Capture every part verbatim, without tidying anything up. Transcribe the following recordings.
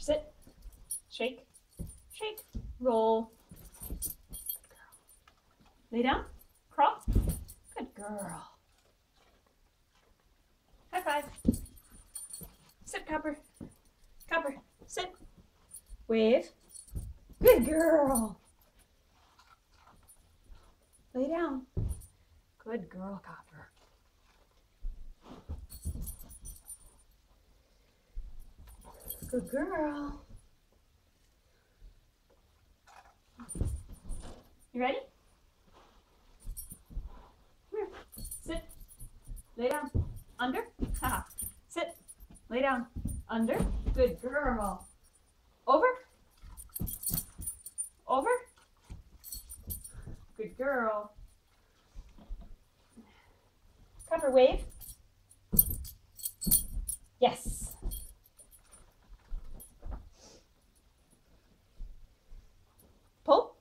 sit, shake, shake, roll. Lay down, crawl. Good girl. High five. Sit, Copper. Copper, sit. Wave. Good girl. Lay down. Good girl, Copper. Good girl. You ready? Come here. Sit. Lay down. Under. Haha. Sit. Lay down. Under. Good girl. Over. Over. Good girl. Cover, wave. Yes. Pull.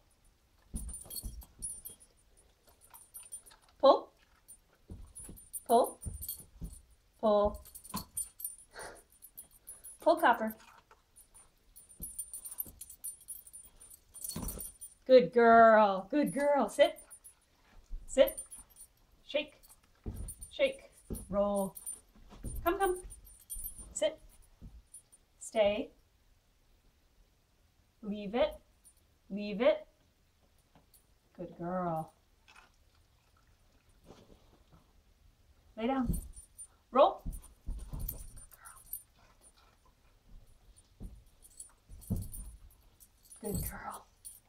Pull. Pull. Pull. Pull, Copper. Good girl. Good girl. Sit. Sit. Shake. Shake. Roll. Come, come. Sit. Stay. Leave it. Leave it. Good girl. Lay down. Roll. Good girl.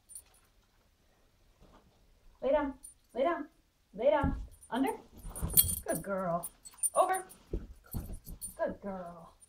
Lay down. Lay down. Lay down. Under. Good girl. Over. Good girl.